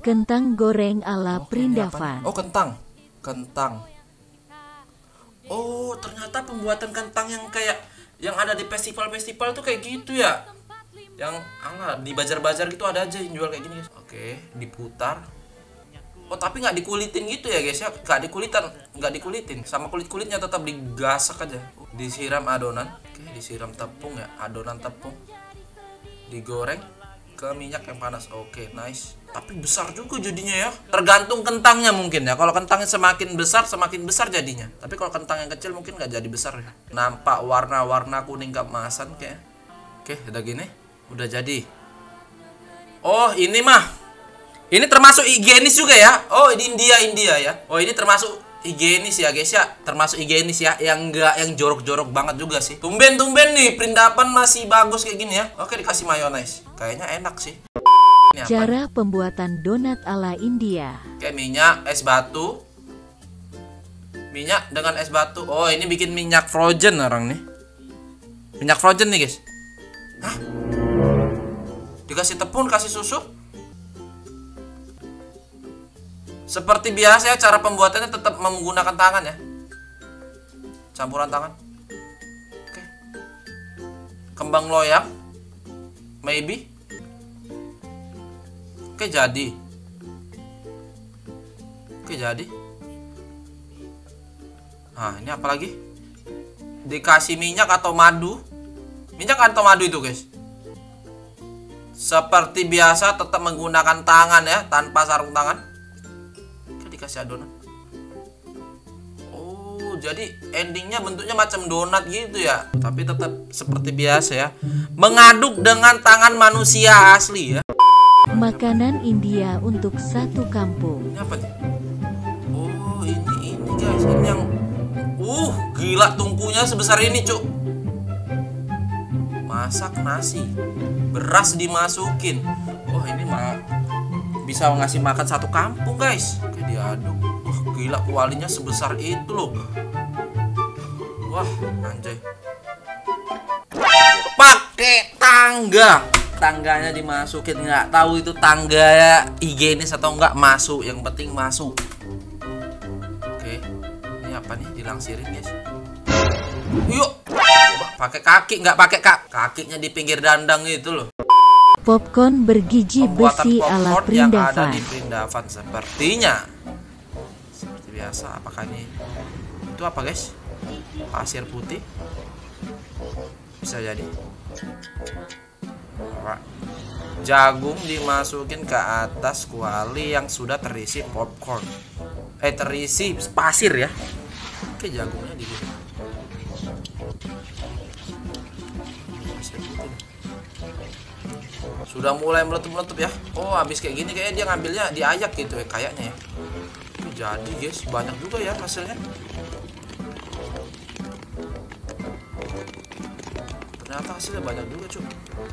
Kentang goreng ala Prindavan. Oh, kentang. Kentang. Oh, ternyata pembuatan kentang yang kayak yang ada di festival-festival tuh kayak gitu ya. Yang di bazar-bazar gitu ada aja yang jual kayak gini, guys. Oke, diputar. Oh, tapi nggak dikulitin gitu ya, guys ya. Nggak dikulitin. Sama kulitnya tetap digasak aja. Disiram adonan. Oke, disiram tepung ya, adonan tepung. Digoreng ke minyak yang panas. Oke, nice. Tapi besar juga jadinya ya. Tergantung kentangnya mungkin ya. Kalau kentangnya semakin besar jadinya. Tapi kalau kentang yang kecil mungkin nggak jadi besar ya. Nampak warna-warna kuning keemasan kayak. Oke, udah gini. Udah jadi. Oh, ini mah. Ini termasuk higienis juga ya. Oh, ini India ya. Oh, ini termasuk higienis ya, guys ya. Termasuk higienis ya. Yang jorok-jorok banget juga sih. Tumben nih Prindavan masih bagus kayak gini ya. Oke, dikasih mayones. Kayaknya enak sih. Cara pembuatan donat ala India. Kayak minyak, es batu. Minyak dengan es batu. Oh, ini bikin minyak frozen orang nih. Minyak frozen nih, guys. Hah? Dikasih tepung, kasih susu. Seperti biasa ya, cara pembuatannya tetap menggunakan tangan ya. Campuran tangan. Oke. Kembang loyang. Maybe. Oke, jadi. Nah, ini apa lagi? Dikasih minyak atau madu. Minyak atau madu itu, guys. Seperti biasa tetap menggunakan tangan ya, tanpa sarung tangan. Oke, dikasih adonan. Oh, jadi endingnya bentuknya macam donat gitu ya. Tapi tetap seperti biasa ya. Mengaduk dengan tangan manusia asli ya. Makanan India untuk satu kampung. Ini apa nih? Oh, ini guys, ini yang gila tungkunya sebesar ini, Cuk. Masak nasi. Beras dimasukin. Oh, ini mah bisa ngasih makan satu kampung, guys. Oke, diaduk. Gila kualinya sebesar itu loh. Wah, anjay. Pakai tangga. Tangganya dimasukin, nggak tahu itu tangga ya higienis atau enggak, masuk, yang penting masuk. Oke, ini apa nih, dilangsirin, guys. Yuk, pakai kaki, nggak pakai kakinya di pinggir dandang gitu loh. Popcorn bergizi besi ala yang ada Prindavan. di Prindavan sepertinya. Seperti biasa, apakah ini itu apa, guys? Pasir putih. Bisa jadi. Jagung dimasukin ke atas kuali yang sudah terisi popcorn. Terisi pasir ya. Oke, jagungnya digigit. Sudah mulai meletup-meletup ya. Oh, habis kayak gini kayaknya dia ngambilnya diayak gitu ya, kayaknya ya. Jadi guys, banyak juga ya hasilnya. Ternyata hasilnya banyak juga, cuy.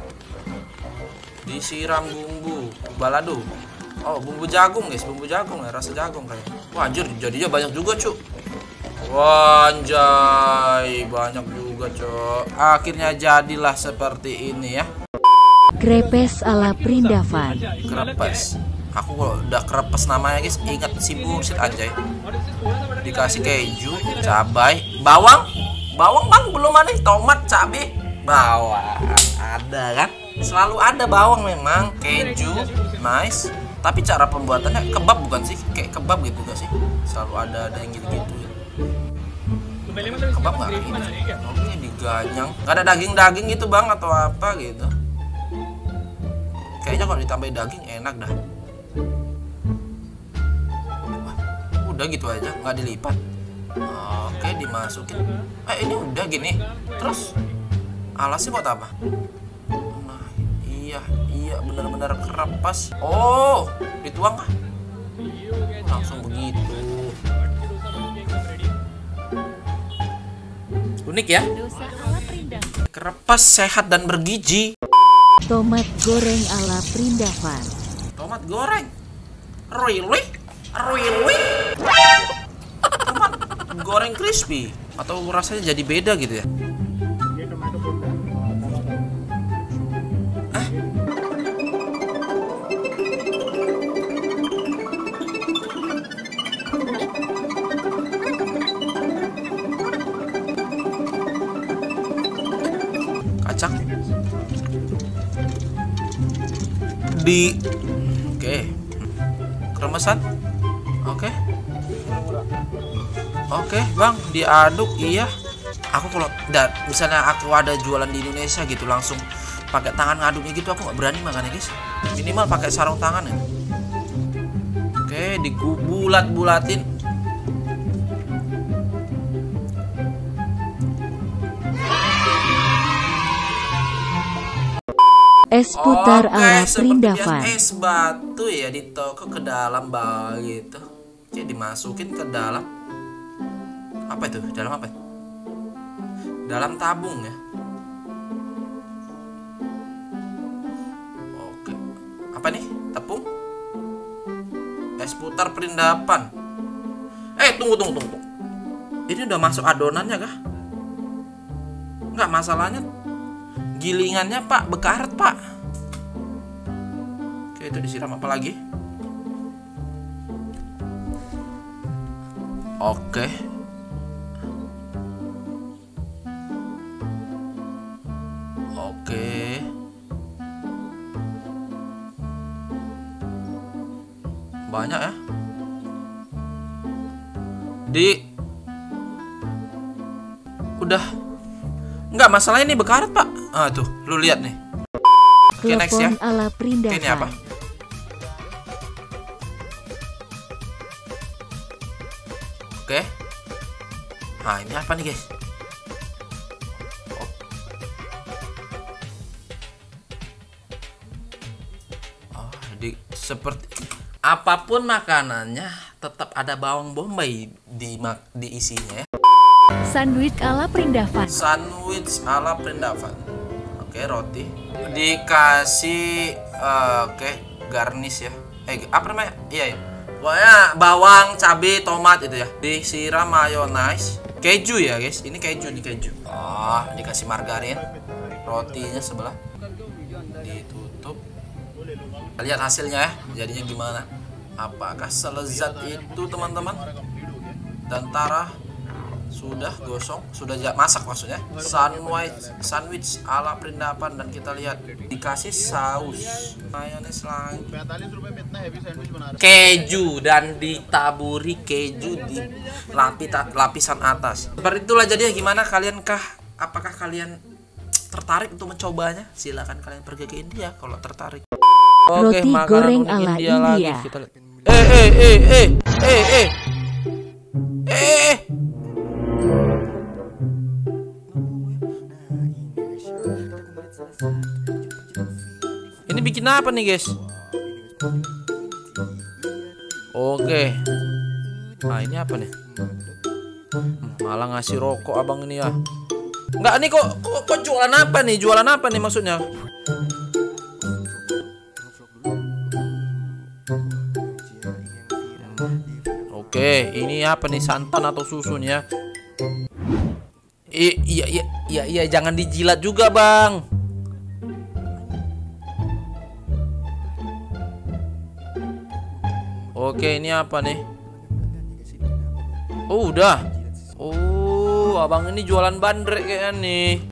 Disiram bumbu balado. Oh, bumbu jagung, guys, bumbu jagung ya, rasa jagung kayak. Wah, anjir, jadinya banyak juga, cuy. Wah, anjay, banyak juga, cuy. Akhirnya jadilah seperti ini ya. Krepes ala Prindavan. Krepes. Aku kalau udah krepes namanya, guys, ingat si bullshit anjay. Dikasih keju, cabai, bawang. Bawang bang belum ada, tomat, cabai, bawang. Ada kan? Selalu ada bawang memang, keju, nice. Tapi cara pembuatannya kebab bukan sih? Kayak kebab gitu gak sih? Selalu ada yang gitu-gitu ya. Kebab nggak ini? Oke, diganyang. Nggak ada daging-daging gitu bang atau apa gitu? Kayaknya kalau ditambahin daging enak dah. Wah, udah gitu aja, nggak dilipat. Oke, dimasukin. Ini udah gini. Terus alasnya buat apa? Nah, iya benar-benar kerepas. Oh, dituang kah? Langsung begitu. Unik ya? Kerepas, sehat dan bergizi. Tomat goreng ala Prindavan. Tomat goreng? Really? Tomat goreng crispy? Atau rasanya jadi beda gitu ya? di oke. Kremesan. Oke. Oke, Bang, diaduk. Iya. Aku kalau misalnya aku ada jualan di Indonesia gitu langsung pakai tangan ngaduknya gitu, aku nggak berani makanya guys. Minimal pakai sarung tangan ya. Oke, dibulat-bulatin. Es putar ala seperti biasa Prindavan. es batu ya, ditokok ke dalam begitu. Oke, dimasukin ke dalam. Apa itu? Dalam apa? Dalam tabung ya. Oke. Apa nih? Tepung? Es putar Prindavan. Tunggu. Ini udah masuk adonannya kah? Enggak, masalahnya gilingannya Pak bekaret Pak. Oke, itu disiram apa lagi? Oke. Oke. Banyak ya. Udah. Enggak, masalahnya ini bekaret Pak. Tuh, lu lihat nih. Oke, next ya. Klepon ala Oke, ini apa? Prindavan. Oke. Nah, ini apa nih guys? Seperti apapun makanannya tetap ada bawang bombay di isinya ya. Sandwich ala Prindavan. Sandwich ala Prindavan. Oke, roti dikasih garnish ya. Apa namanya? Iya. Pokoknya bawang, cabai, tomat itu ya. Disiram mayonnaise, keju ya guys. Ini keju nih, keju. Dikasih margarin. Rotinya sebelah. Ditutup. Lihat hasilnya ya. Jadinya gimana? Apakah selezat itu teman-teman? Dan Tara sudah gosong, sudah masak maksudnya. Sandwich ala Prindavan, dan kita lihat dikasih saus mayones lagi, keju, dan ditaburi keju di lapisan atas. Seperti itulah jadinya. Gimana kalian apakah kalian tertarik untuk mencobanya? Silakan kalian pergi ke India kalau tertarik. Oke, Roti goreng makanan ala India lagi. India. Kita lihat. Ini bikin apa nih guys? Oke. Nah, ini apa nih? Malah ngasih rokok abang ini ya. Enggak nih, kok jualan apa nih? Jualan apa nih maksudnya? Oke, ini apa nih, santan atau susunya? Iya, jangan dijilat juga, Bang. Oke, ini apa nih? Oh, udah. Oh, abang ini jualan bandrek kayaknya nih.